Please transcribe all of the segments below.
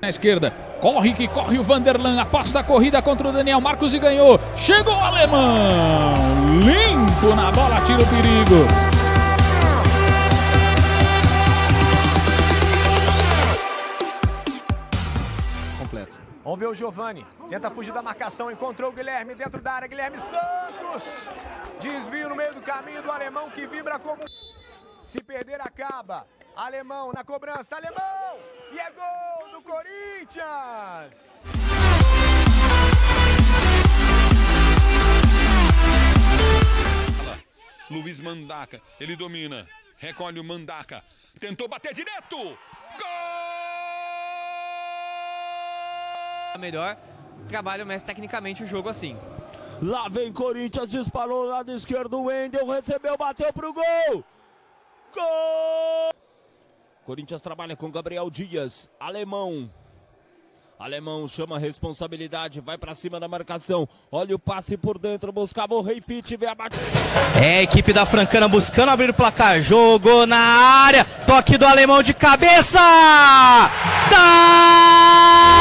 Na esquerda, corre que corre o Vanderlan, aposta a corrida contra o Daniel Marcos e ganhou. Chegou o alemão, limpo na bola, tira o perigo. Completo. Vamos ver o Giovani, tenta fugir da marcação, encontrou o Guilherme dentro da área, Guilherme Santos. Desvio no meio do caminho do alemão que vibra como... Se perder acaba. Alemão na cobrança, alemão! E é gol do Corinthians! Luiz Mandaca, ele domina, recolhe o Mandaca, tentou bater direto! Gol! Melhor, trabalha mais tecnicamente o jogo assim. Lá vem Corinthians, disparou no lado esquerdo, o Wendel recebeu, bateu pro gol! Gol! Corinthians trabalha com Gabriel Dias, alemão. Alemão chama a responsabilidade, vai pra cima da marcação. Olha o passe por dentro, buscava o Rei Fit, vê a batida. É a equipe da Francana buscando abrir o placar. Jogou na área, toque do alemão de cabeça! Tá!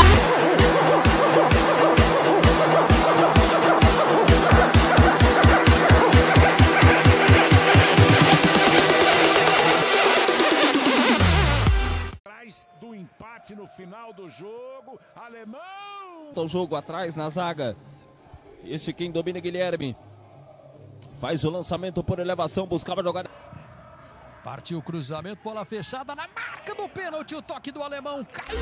Do empate no final do jogo, alemão! O jogo atrás na zaga. Esse quem domina é Guilherme. Faz o lançamento por elevação, buscava a jogada. Partiu o cruzamento, bola fechada na marca do pênalti, o toque do alemão caiu.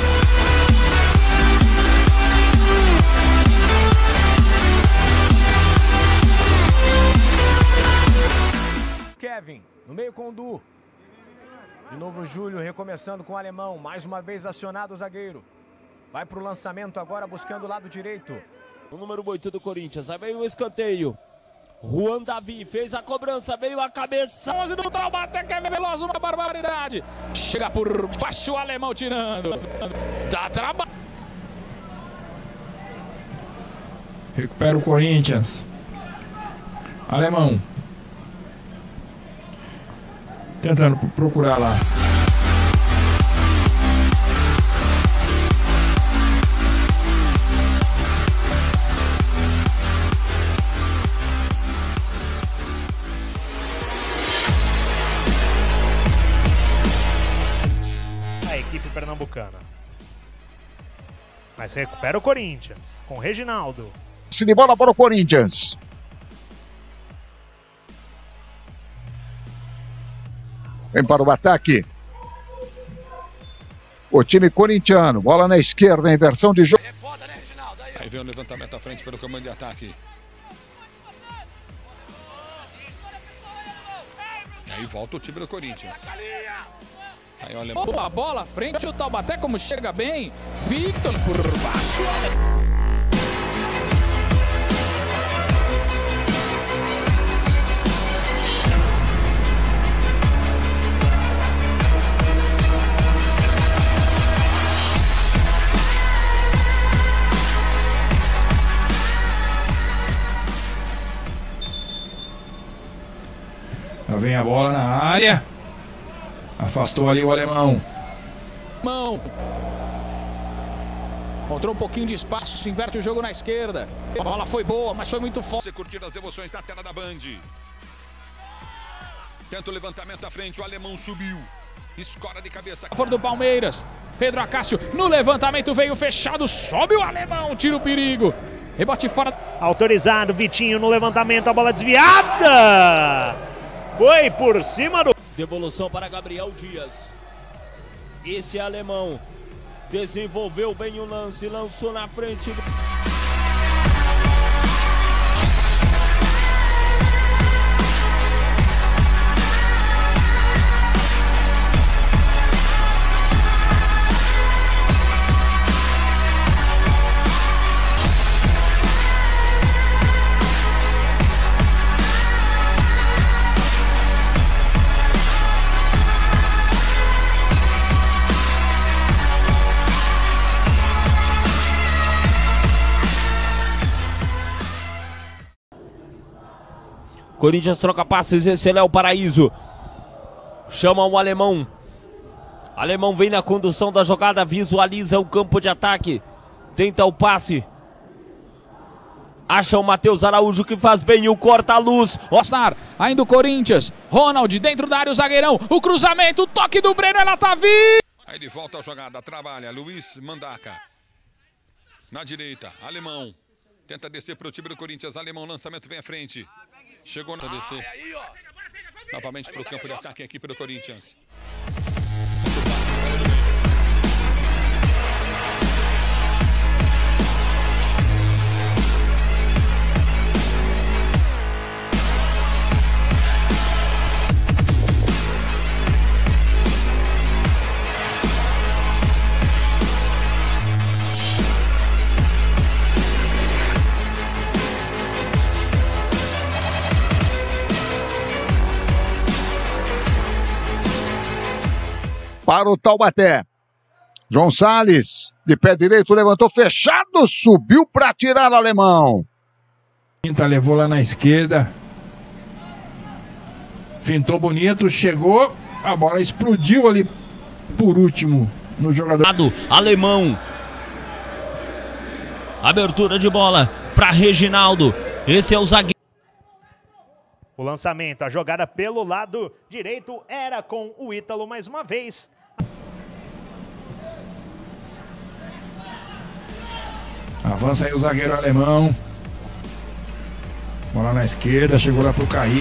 Kevin, no meio com o Du. De novo o Júlio recomeçando com o alemão, mais uma vez acionado o zagueiro. Vai para o lançamento agora buscando o lado direito. O número 8 do Corinthians, aí veio o escanteio. Juan Davi fez a cobrança, veio a cabeça. 11 do Taubaté, que é veloz, uma barbaridade. Chega por baixo o alemão tirando. Dá trabalho. Recupera o Corinthians. Alemão. Tentando procurar lá. A equipe pernambucana. Mas recupera o Corinthians, com Reginaldo. Se de bola para o Corinthians. Vem para o ataque. O time corintiano. Bola na esquerda, inversão de jogo. Aí vem o levantamento à frente pelo comando de ataque. E aí volta o time do Corinthians. Aí o alemão. Boa bola à frente, o Taubaté como chega bem. Victor por baixo. Lá vem a bola na área. Afastou ali o alemão. Mão. Encontrou um pouquinho de espaço, inverte o jogo na esquerda. A bola foi boa, mas foi muito forte. Você curtir as emoções na tela da Band. Tenta o levantamento à frente, o alemão subiu. Escora de cabeça. A favor do Palmeiras. Pedro Acácio no levantamento veio fechado, sobe o alemão, tira o perigo. Rebote fora. Autorizado, Vitinho no levantamento, a bola desviada! Foi por cima do... Devolução para Gabriel Dias. Esse é alemão. Desenvolveu bem o lance, lançou na frente. Corinthians troca passes, esse é Léo Paraíso. Chama o alemão. Alemão vem na condução da jogada, visualiza o campo de ataque. Tenta o passe. Acha o Matheus Araújo que faz bem o corta-luz. Oscar, ainda o Corinthians. Ronald dentro da área, o zagueirão. O cruzamento, o toque do Breno, ela tá vindo. Aí ele volta a jogada, trabalha. Luiz Mandaca. Na direita, Alemão. Tenta descer para o time do Corinthians. Alemão, lançamento vem à frente. Chegou na descer. Novamente para o campo de ataque, a equipe do Corinthians. Para o Taubaté. João Salles, de pé direito, levantou fechado, subiu para tirar o Alemão. Quinta levou lá na esquerda. Fintou bonito, chegou, a bola explodiu ali por último no jogador. Alemão. Abertura de bola para Reginaldo. Esse é o zagueiro. O lançamento, a jogada pelo lado direito era com o Ítalo mais uma vez. Avança aí o zagueiro alemão. Bola na esquerda, chegou lá pro Caí.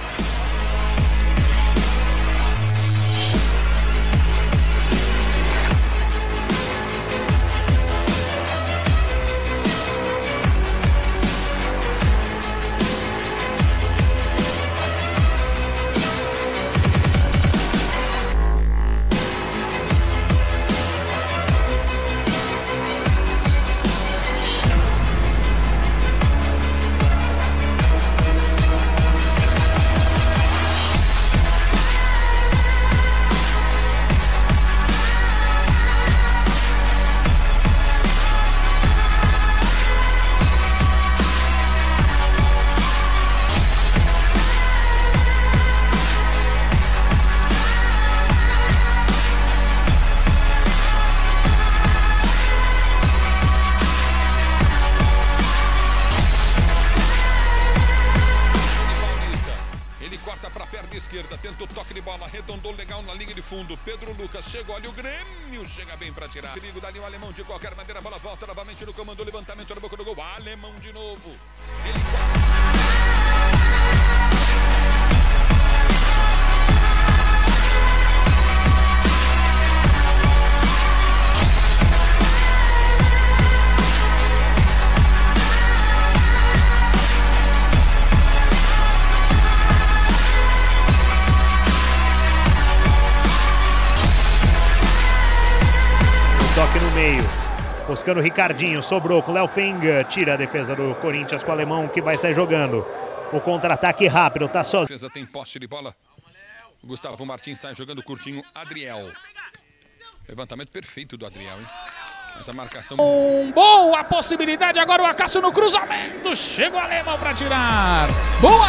Esquerda, tenta o toque de bola, arredondou legal na linha de fundo. Pedro Lucas chegou ali, o Grêmio chega bem para tirar. Perigo dali, o Alemão de qualquer maneira, a bola volta novamente no comando, levantamento na boca do gol. Alemão de novo. Toque no meio, buscando o Ricardinho, sobrou com o Léo Fenga, tira a defesa do Corinthians com o Alemão que vai sair jogando. O contra-ataque rápido, tá só. A defesa tem posse de bola. Gustavo Martins sai jogando curtinho, Adriel. Levantamento perfeito do Adriel, hein? Essa marcação... Boa possibilidade, agora o Acácio no cruzamento, chega o Alemão para tirar. Boa!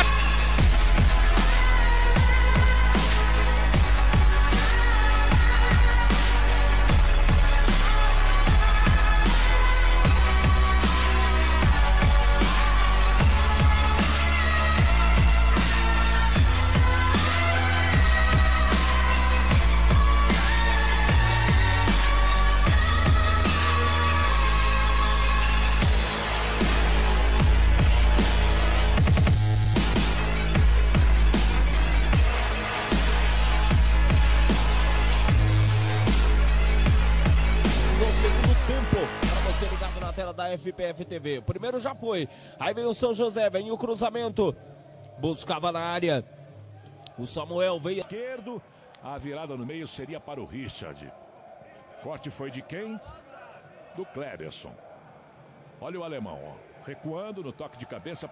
Da FPF TV. O primeiro já foi. Aí vem o São José, vem o cruzamento. Buscava na área. O Samuel veio esquerdo. A virada no meio seria para o Richard. Corte foi de quem? Do Cleberson. Olha o alemão, ó, recuando no toque de cabeça.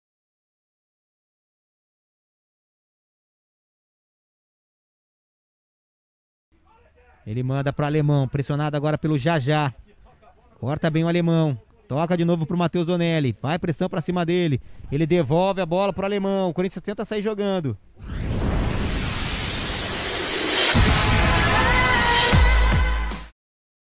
Ele manda para o Alemão, pressionado agora pelo Jajá. Corta bem o Alemão. Toca de novo pro Matheus Donelli. Vai pressão para cima dele. Ele devolve a bola pro Alemão. O Corinthians tenta sair jogando.